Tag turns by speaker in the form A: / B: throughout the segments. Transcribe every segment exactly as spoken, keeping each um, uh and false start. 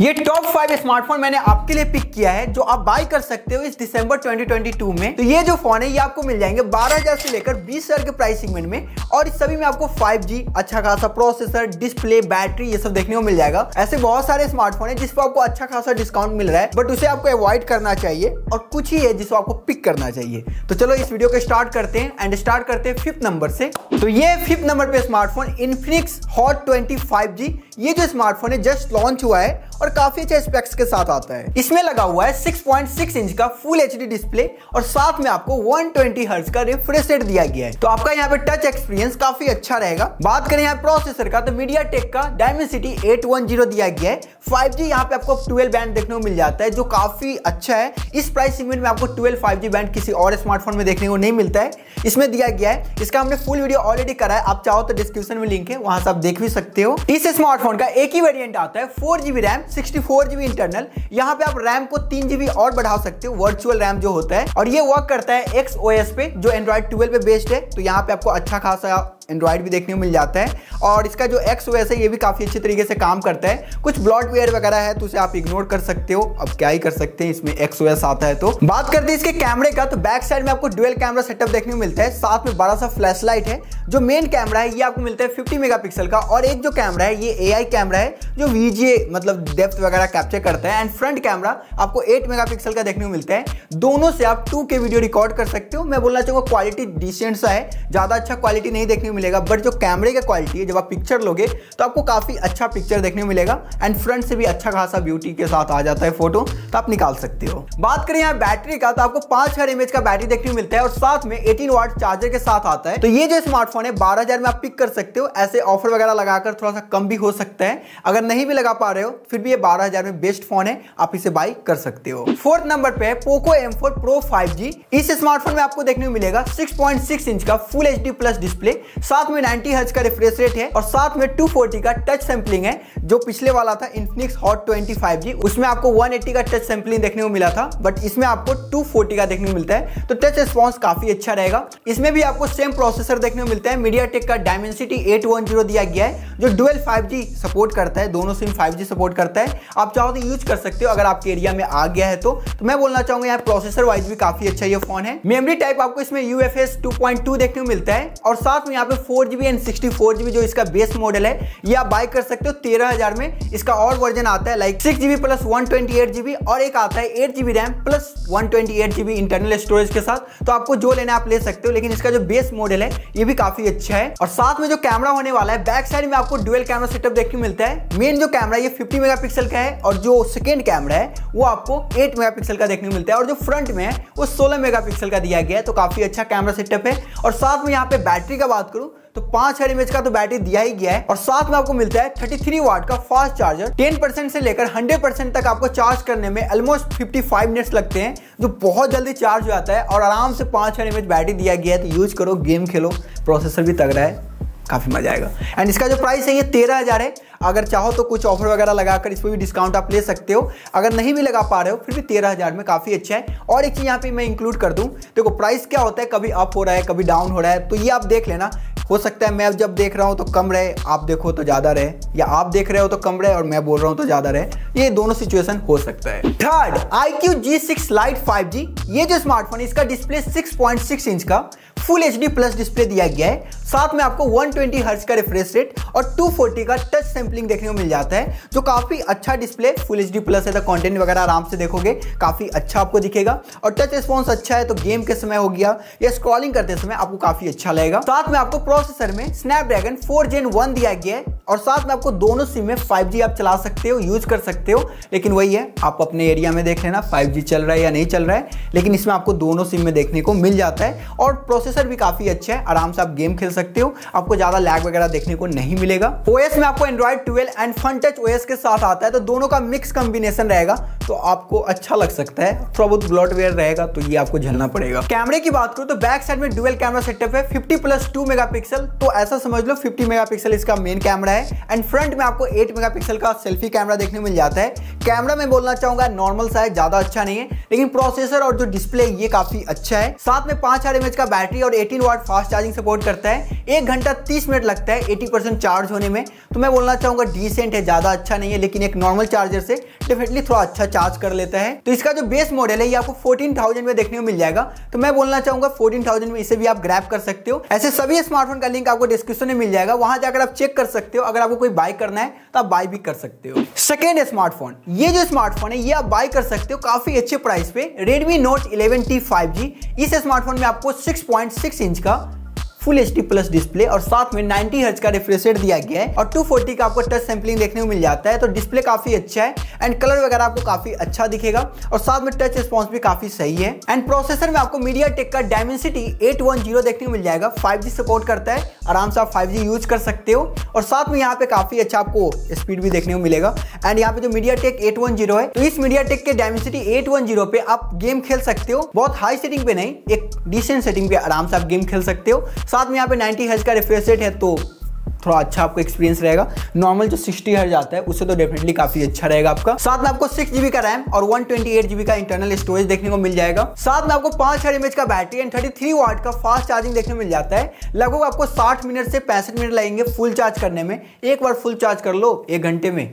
A: ये top five smartphone मैंने आपके लिए पिक किया है जो आप बाय कर सकते हो इस दिसंबर ट्वेंटी ट्वेंटी टू में। तो ये जो फोन है ये आपको मिल जाएंगे बारह हज़ार से लेकर बीस हज़ार के प्राइस सेगमेंट में, और इस सभी में आपको फाइव जी, अच्छा खासा प्रोसेसर, डिस्प्ले, बैटरी ये सब देखने को मिल जाएगा। ऐसे बहुत सारे स्मार्टफोन है जिस पर आपको अच्छा खासा डिस्काउंट मिल रहा है, बट उसे आपको अवॉइड करना चाहिए, और कुछ ही है जिसको आपको पिक करना चाहिए। तो चलो इस वीडियो को स्टार्ट करते हैं एंड स्टार्ट करते हैं फिफ्थ नंबर से। तो ये फिफ्थ नंबर पे smartphone Infinix Hot twenty five G. ये जो स्मार्टफोन है जस्ट लॉन्च हुआ है और काफी अच्छे स्पेक्स के साथ आता है। इसमें लगा हुआ है सिक्स पॉइंट सिक्स इंच का फुल एचडी डिस्प्ले और साथ में आपको वन ट्वेंटी हर्ट्ज का रिफ्रेश रेट दिया गया है। तो आपका यहाँ पे टच एक्सपीरियंस काफी अच्छा रहेगा। बात करें यहाँ प्रोसेसर का तो मीडियाटेक का डायमेंसिटी एट वन जीरो दिया गया है। फाइव जी यहाँ पे आपको ट्वेल्व बैंड देखने को मिल जाता है जो काफी अच्छा है। इस प्राइस सेगमेंट में आपको ट्वेल्व फाइव जी बैंड किसी और स्मार्टफोन में देखने को नहीं मिलता है, इसमें दिया गया है। इसका हमने फुल वीडियो ऑलरेडी करा है, आप चाहो तो डिस्क्रिप्शन में लिंक है, वहां से आप देख भी सकते हो। इस स्मार्टफोन का एक ही वेरिएंट आता है four GB RAM, sixty four GB internal. यहाँ पे आप रैम को तीन जीबी और बढ़ा सकते हो, वर्चुअल रैम जो होता है, और ये वर्क करता है एक्स ओ एस पे जो एंड्रॉइड ट्वेल्व पे बेस्ड है। तो यहाँ पे आपको अच्छा खासा एंड्रॉइड भी देखने को मिल जाता है, और इसका जो एक्स ओ एस है ये भी काफी अच्छे तरीके से काम करता है। कुछ ब्लॉटवेयर वगैरह है तो उसे आप इग्नोर कर सकते हो, अब क्या ही कर सकते हैं, इसमें एक्स ओ एस आता है। तो बात करते हैं इसके कैमरे का, तो बैक साइड में आपको डुअल कैमरा सेटअप देखने को मिलता है, साथ में बड़ा सा फ्लैश लाइट है। जो मेन कैमरा है ये आपको मिलता है फिफ्टी मेगापिक्सल का, और एक जो कैमरा है ये ए आई कैमरा है जो वी जी ए मतलब डेप्थ वगैरह कैप्चर करता है। एंड फ्रंट कैमरा आपको एट मेगापिक्सल का देखने को मिलता है। दोनों से आप टू के वीडियो रिकॉर्ड कर सकते हो। मैं बोलना चाहूंगा क्वालिटी डिसेंट सा है, ज्यादा अच्छा क्वालिटी नहीं देखने को मिलेगा, बट जो कैमरे का क्वालिटी है जब आप पिक्चर लोगे तो आपको काफी अच्छा पिक्चर देखने को मिलेगा। एंड फ्रंट से भी अच्छा खासा ब्यूटी के साथ आ जाता है फोटो, तो आप निकाल सकते हो। बात करें यहाँ बैटरी का तो आपको पांच हजार एमएच का बैटरी देखने को मिलता है और साथ में एटीन वाट चार्जर के साथ आता है। तो ये जो स्मार्टफोन है बारह हजार में आप पिक कर सकते हो। ऐसे ऑफर वगैरह लगाकर थोड़ा सा कम भी हो सकता है, अगर नहीं भी लगा पा रहे हो फिर भी ये बारह हजार में बेस्ट फोन है, आप इसे बाई कर सकते हो। फोर्थ नंबर पे है Poco M four Pro five G. इस स्मार्टफोन में आपको देखने को मिलेगा सिक्स पॉइंट सिक्स इंच का फुल एचडी प्लस डिस्प्ले, साथ में नाइंटी हर्ट्ज का रिफ्रेश रेट है, और साथ में टू फोर्टी का टच सैंपलिंग है। जो पिछले वाला था Infinix Hot twenty five G उसमें आपको वन एटी का टच सैंपलिंग देखने को मिला था, बट इसमें आपको टू फोर्टी का देखने को मिलता है। तो टच रिस्पॉन्स काफी अच्छा रहेगा। इसमें भी आपको सेम प्रोसेसर देखने को मिलता है, मीडियाटेक का डायमेंसिटी एट वन जीरो दिया गया है जो डुअल फाइव जी सपोर्ट करता है, दोनों सिम फाइव जी सपोर्ट करता है। आप चाहो तो यूज कर सकते हो अगर आपके एरिया में आ गया है तो, तो मैं बोलना चाहूंगा यहाँ प्रोसेसर वाइज भी काफी अच्छा ये फोन है। मेमोरी टाइप आपको इसमें U F S two point two देखने को मिलता है, और साथ में यहाँ पे four GB and sixty four GB जो इसका बेस मॉडल है ये आप बाय कर सकते हो तेरह हजार में। इसका और वर्जन आता है like six GB plus one twenty eight GB, और एक आता है eight GB RAM plus one twenty eight GB internal storage के साथ। तो आपको जो लेना आप ले सकते हो, लेकिन इसका जो बेस मॉडल है ये भी काफी अच्छा है। और साथ में जो कैमरा होने वाला है बैक साइड में आपको डुअल कैमरा सेटअप देखने को मिलता है। मेन जो कैमरा ये फिफ्टी मेगापिक्सल का है, और जो सेकेंड कैमरा है वो आपको एट मेगापिक्सल का देखने को मिलता है, और जो फ्रंट में है वो सोलह मेगापिक्सल का दिया गया है। तो काफी अच्छा कैमरा सेटअप है। और साथ में यहाँ पे बैटरी का बात करूं तो पांच हजार एमएच का तो बैटरी दिया ही गया है, और साथ में आपको मिलता है थर्टी थ्री वाट का फास्ट चार्जर। टेन परसेंट से लेकर हंड्रेड परसेंट तक आपको चार्ज करने में ऑलमोस्ट फिफ्टी फाइव मिनट्स लगते हैं, जो बहुत जल्दी चार्ज हो जाता है। और आराम से पांच हजार एमएच बैटरी दिया गया है, तो यूज करो, गेम खेलो, प्रोसेसर भी तगड़ा है, काफी मजा आएगा। एंड इसका जो प्राइस है ये तेरह हजार है। अगर चाहो तो कुछ ऑफर वगैरह लगाकर इस पर भी डिस्काउंट आप ले सकते हो, अगर नहीं भी लगा पा रहे हो फिर भी तेरह हजार में काफी अच्छा है। और एक चीज यहाँ पे मैं इंक्लूड कर दूं, देखो प्राइस क्या होता है, कभी अप हो रहा है कभी डाउन हो रहा है, तो ये आप देख लेना। हो सकता है मैं जब देख रहा हूं तो कम रहे, आप देखो तो ज्यादा रहे, या आप देख रहे हो तो कम रहे और मैं बोल रहा हूं तो ज्यादा रहे, ये दोनों सिचुएशन हो सकता है। Third I Q G six Lite five G. ये जो स्मार्टफोन है इसका display six point six inch का फुल एचडी प्लस डिस्प्ले दिया गया है, साथ में आपको वन ट्वेंटी हर्ट्ज का रिफ्रेश रेट और टू फोर्टी का टच सैंपलिंग देखने को मिल जाता है, जो काफी अच्छा डिस्प्ले फुल एचडी प्लस है। तो कंटेंट वगैरह आराम से देखोगे, काफी अच्छा आपको दिखेगा, और टच रिस्पॉन्स अच्छा है, तो गेम के समय हो गया या स्क्रॉलिंग करते समय आपको काफी अच्छा लगेगा। साथ में आपको प्रोसेसर में स्नैपड्रैगन फोर जेन वन दिया गया है, और साथ में आपको दोनों सिम में फाइव जी आप चला सकते हो, यूज कर सकते हो। लेकिन वही है, आप अपने एरिया में देख लेना फाइव जी चल रहा है या नहीं चल रहा है, लेकिन इसमें आपको दोनों सिम में देखने को मिल जाता है। और प्रोसेसर भी काफी अच्छा है, आराम से आप गेम खेल सकते हो, आपको ज्यादा लैग वगैरह देखने को नहीं मिलेगा। ओएस में आपको Android twelve and fun touch OS के साथ आता है, तो दोनों का मिक्स कॉम्बिनेशन रहेगा, तो आपको अच्छा लग सकता है। थोड़ा बहुत ब्लॉटवेयर रहेगा तो ये आपको झेलना पड़ेगा। कैमरे की बात करूं तो बैक साइड में डुअल कैमरा सेटअप है, फिफ्टी प्लस टू मेगापिक्सल, तो ऐसा समझ लो फिफ्टी मेगापिक्सल इसका मेन कैमरा है। एंड फ्रंट में आपको एट मेगापिक्सल का सेल्फी कैमरा देखने को मिल जाता है। कैमरा मैं बोलना चाहूंगा नॉर्मल सा है, ज्यादा अच्छा नहीं है, लेकिन प्रोसेसर और जो डिस्प्ले ये काफी अच्छा है। साथ में पांच हजार एमएच का बैटरी और अठारह वाट फास्ट चार्जिंग सपोर्ट करता है। एक घंटा तीस मिनट लगता है अस्सी परसेंट चार्ज होने में, तो मैं बोलना चाहूंगा डिसेंट है, ज्यादा अच्छा नहीं है, लेकिन एक नॉर्मल चार्जर से डेफिनेटली थोड़ा अच्छा चार्ज कर लेता है। तो इसका जो बेस मॉडल है ये आपको चौदह हज़ार में देखने को मिल जाएगा, तो मैं बोलना चाहूंगा चौदह हज़ार में इसे भी आप ग्रैब कर सकते हो। ऐसे सभी स्मार्टफोन का लिंक आपको डिस्क्रिप्शन में मिल जाएगा, वहां जाकर आप चेक कर सकते हो। अगर आपको कोई बाय करना है तो आप बाय भी कर सकते हो। सेकेंड स्मार्टफोन, ये जो स्मार्टफोन है ये आप बाय कर सकते हो काफी अच्छे प्राइस पे, Redmi Note eleven T five G. इस स्मार्टफोन में आपको सिक्स पॉइंट सिक्स इंच का full H D plus display और साथ में नब्बे हर्ट्ज का रिफ्रेश रेट दिया गया है और दो सौ चालीस का आपको टच सैंपलिंग देखने को मिल जाता है। तो डिस्प्ले काफी अच्छा है एंड कलर वगैरह आपको काफी अच्छा दिखेगा और साथ में टच रिस्पॉन्स भी काफी सही है। एंड प्रोसेसर में आपको MediaTek का Dimensity एट वन ज़ीरो देखने को मिल जाएगा। फाइव जी सपोर्ट करता है, आराम से आप फाइव जी यूज कर सकते हो और साथ में यहाँ पे काफी अच्छा आपको स्पीड भी देखने को मिलेगा। एंड यहाँ पे जो MediaTek एट वन ज़ीरो है, तो इस MediaTek के Dimensity एट वन ज़ीरो पे आप गेम खेल सकते हो, बहुत हाई सेटिंग पे नहीं, एक डिसेंट सेटिंग पे आराम से आप गेम खेल सकते हो। साथ में यहाँ पे नब्बे हर्ट्ज का रिफ्रेश रेट है, तो थोड़ा अच्छा आपको एक्सपीरियंस रहेगा। नॉर्मल जो साठ हर्ट्ज आता है उससे तो डेफिनेटली काफी अच्छा रहेगा आपका। साथ में आपको सिक्स जीबी का रैम और वन ट्वेंटी एट जीबी का इंटरनल स्टोरेज देखने को मिल जाएगा। साथ में आपको पांच हजार एमएच का battery and thirty three watt का फास्ट चार्जिंग देखने को मिल जाता है। लगभग आपको साठ मिनट से पैंसठ मिनट लगेंगे फुल चार्ज करने में। एक बार फुल चार्ज कर लो एक घंटे में,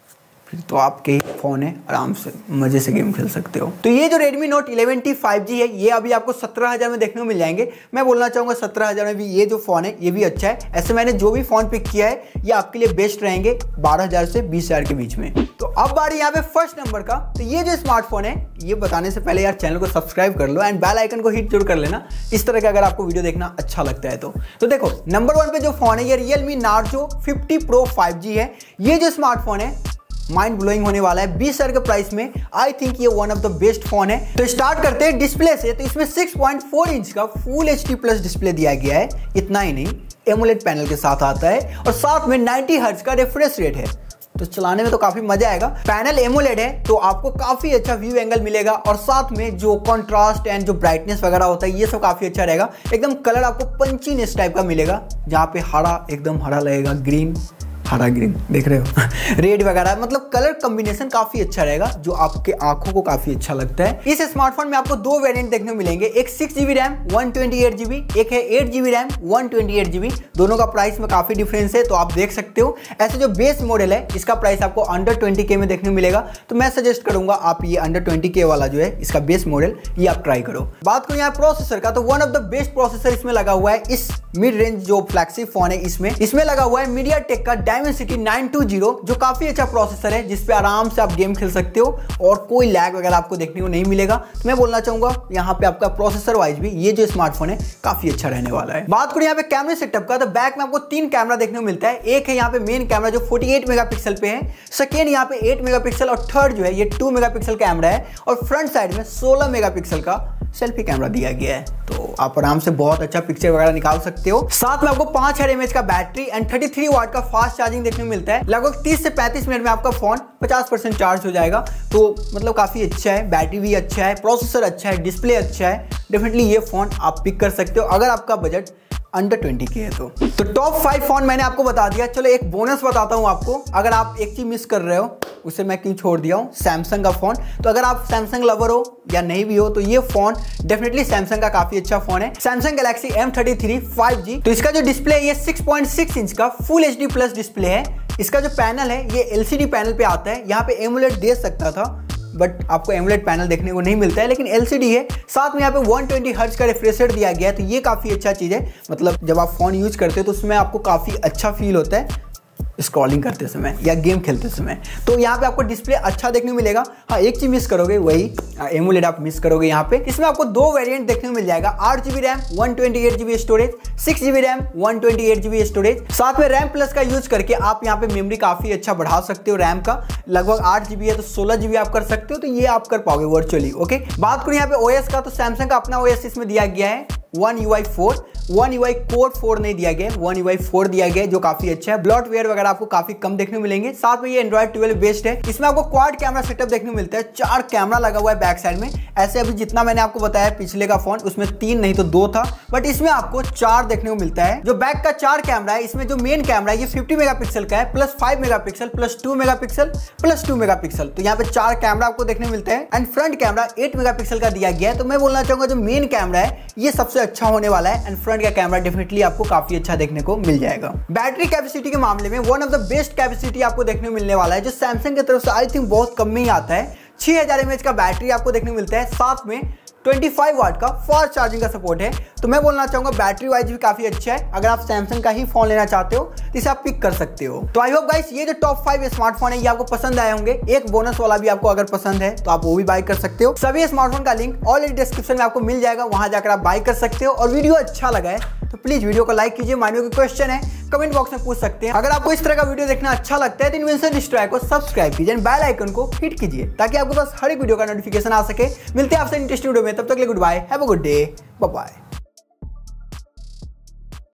A: फिर तो आपके फोन है, आराम से मजे से गेम खेल सकते हो। तो ये जो Redmi Note eleven T five G है ये अभी आपको सत्रह हज़ार में देखने को मिल जाएंगे। मैं बोलना चाहूंगा सत्रह हज़ार में भी ये जो फोन है ये भी अच्छा है। ऐसे मैंने जो भी फोन पिक किया है ये आपके लिए बेस्ट रहेंगे बारह हज़ार से बीस हज़ार के बीच में। तो अब बारी यहाँ पे फर्स्ट नंबर का। तो ये जो स्मार्टफोन है ये बताने से पहले यार चैनल को सब्सक्राइब कर लो एंड बेल आइकन को हिट जरूर कर लेना, इस तरह का अगर आपको वीडियो देखना अच्छा लगता है तो। तो देखो नंबर वन पे जो फोन है ये Realme Narzo fifty Pro five G है। ये जो स्मार्टफोन है माइंड ब्लोइंग होने वाला है बीस हज़ार के प्राइस में। आई थिंक ये one of the best phone है। तो स्टार्ट करते हैं डिस्प्ले से। तो इसमें सिक्स पॉइंट फोर इंच का full H D plus display दिया गया है। इतना ही नहीं, एमोलेड पैनल के साथ आता है और साथ में नब्बे हर्ट्ज का रिफ्रेश रेट है, तो चलाने में तो काफी मजा आएगा। पैनल एमोलेड है तो आपको काफी अच्छा व्यू एंगल मिलेगा और साथ में जो कॉन्ट्रास्ट एंड जो ब्राइटनेस वगैरह होता है ये सब काफी अच्छा रहेगा। एकदम कलर आपको पंचीनेस टाइप का मिलेगा, जहाँ पे हरा एकदम हरा लगेगा, ग्रीन हरा ग्रीन देख रहे हो रेड वगैरह, मतलब कलर कॉम्बिनेशन काफी अच्छा रहेगा जो आपके आंखों को काफी अच्छा लगता है। इस स्मार्टफोन में आपको दो वेरिएंट देखने को मिलेंगे, एक six GB RAM one twenty eight GB, एक है eight GB RAM one twenty eight GB. दोनों का प्राइस में काफी डिफरेंस है, तो आप देख सकते हो। ऐसे जो बेस मॉडल है इसका प्राइस आपको अंडर ट्वेंटी के में देखने को मिलेगा, तो मैं सजेस्ट करूंगा आप ये अंडर ट्वेंटी के वाला जो है इसका बेस मॉडल ये आप ट्राई करो। बात करूं यहाँ प्रोसेसर का, तो one of the best processor इसमें लगा हुआ है। इस मिड रेंज जो फ्लैगशिप फोन है इसमें इसमें लगा हुआ है MediaTek का Dimensity नाइन टू ज़ीरो, जो काफी अच्छा प्रोसेसर है जिसपे आराम से आप गेम खेल सकते हो और कोई लैग वगैरह आपको देखने को नहीं मिलेगा। तो मैं बोलना चाहूंगा यहाँ पे आपका प्रोसेसर वाइज भी ये जो स्मार्टफोन है काफी अच्छा रहने वाला है। बात करूं यहाँ पे कैमरे सेटअप का, तो बैक में आपको तीन कैमरा देखने को मिलता है। एक है यहाँ पे मेन कैमरा जो अड़तालीस मेगापिक्सल पे है, सेकेंड यहाँ पे आठ मेगापिक्सल और थर्ड जो है ये टू मेगापिक्सल कैमरा है और फ्रंट साइड में सोलह मेगापिक्सल का सेल्फी कैमरा दिया गया है, तो आप आराम से बहुत अच्छा पिक्चर वगैरह निकाल सकते हो। साथ में आपको पांच हजार एमएच का battery and thirty three watt का फास्ट चार्जिंग देखने को मिलता है। लगभग तीस से पैंतीस मिनट में आपका फोन पचास परसेंट चार्ज हो जाएगा, तो मतलब काफी अच्छा है। बैटरी भी अच्छा है, प्रोसेसर अच्छा है, डिस्प्ले अच्छा है। डेफिनेटली ये फोन आप पिक कर सकते हो अगर आपका बजट अंडर ट्वेंटी के है तो। तो टॉप फाइव फोन मैंने आपको बता दिया। चलो एक बोनस बताता हूं आपको, अगर आप एक चीज मिस कर रहे हो उसे मैं क्यों छोड़ दिया हूं, सैमसंग का फोन। तो अगर आप सैमसंग लवर हो या नहीं भी हो तो ये फोन डेफिनेटली सैमसंग का काफी अच्छा फोन है, Samsung Galaxy M thirty three five G. तो इसका जो डिस्प्ले है ये सिक्स पॉइंट सिक्स इंच का full H D plus display है। इसका जो पैनल है ये एलसीडी पैनल पे आता है। यहाँ पे एमोलेड दे सकता था बट आपको एमोलेड पैनल देखने को नहीं मिलता है, लेकिन एलसीडी है। साथ में यहाँ पे वन ट्वेंटी हर्ट्ज का रिफ्रेश रेट दिया गया है, तो ये काफी अच्छा चीज है। मतलब जब आप फोन यूज करते हो तो उसमें आपको काफी अच्छा फील होता है स्क्रॉलिंग करते समय या गेम खेलते समय। तो यहाँ पे आपको डिस्प्ले अच्छा देखने को मिलेगा। हाँ एक चीज मिस करोगे, वही एमोलेड आप मिस करोगे यहाँ पे। इसमें आपको दो वेरिएंट देखने को मिल जाएगा, आठ GB RAM one twenty eight GB storage, six GB RAM one twenty eight GB storage. साथ में रैम प्लस का यूज करके आप यहाँ पे मेमोरी काफी अच्छा बढ़ा सकते हो। रैम का लगभग आठ जीबी है तो सोलह जीबी आप कर सकते हो, तो ये आप कर पाओगे वर्चुअली। ओके, बात करूँ यहाँ पे ओएस का, तो सैमसंग का अपना ओएस इसमें दिया गया है one U I four, one U I core four नहीं दिया गया, वन यू आई फोर दिया गया जो काफी अच्छा है। ब्लॉटवेयर वगैरह आपको काफी कम देखने को मिलेंगे। साथ में ये एंड्रॉइड ट्वेल्व बेस्ड है। इसमें आपको क्वाड कैमरा सेटअप देखने को मिलता है, चार कैमरा लगा हुआ है बैक साइड में। ऐसे अभी जितना मैंने आपको बताया पिछले का फोन उसमें तीन नहीं तो दो था, बट इसमें आपको चार देखने को मिलता है। जो बैक का चार कैमरा है, इसमें जो मेन कैमरा है ये फिफ्टी मेगापिक्सल का है, plus five megapixel plus two megapixel plus two megapixel. तो यहाँ पे चार कैमरा आपको देखने को मिलता है and front camera eight megapixel का दिया गया है। तो मैं बोलना चाहूंगा जो मेन कैमरा है ये सबसे अच्छा होने वाला है एंड फ्रंट का कैमरा डेफिनेटली आपको काफी अच्छा देखने को मिल जाएगा। बैटरी कैपेसिटी के मामले में one of the best capacity आपको देखने को मिलने वाला है, जो सैमसंग की तरफ से आई थिंक बहुत कम में ही आता है। छह हज़ार एमएच का बैटरी आपको देखने को मिलता है, साथ में पच्चीस वाट का फास्ट चार्जिंग का सपोर्ट है। तो मैं बोलना चाहूंगा बैटरी वाइज भी काफी अच्छा है। अगर आप सैमसंग का ही फोन लेना चाहते हो तो इसे आप पिक कर सकते हो। तो आई होप गाइस ये जो टॉप फाइव स्मार्टफोन है ये आपको पसंद आए होंगे। एक बोनस वाला भी आपको अगर पसंद है तो आप वो भी बाय कर सकते हो। सभी स्मार्टफोन का लिंक ऑलरेडी डिस्क्रिप्शन में आपको मिल जाएगा, वहां जाकर आप बाय कर सकते हो। और वीडियो अच्छा लगा है तो प्लीज वीडियो को लाइक कीजिए। माइंड में क्वेश्चन है कमेंट बॉक्स में पूछ सकते हैं। अगर आपको इस तरह का वीडियो देखना अच्छा लगता है तो इन्वेंशन डिस्ट्रॉय को सब्सक्राइब कीजिए, बेल आइकन को हिट कीजिए ताकि आपके पास हर एक वीडियो का नोटिफिकेशन आ सके। मिलते हैं आपसे इंटरेस्टिंग वीडियो में, तब तक के लिए good bye, have a good day, bye bye.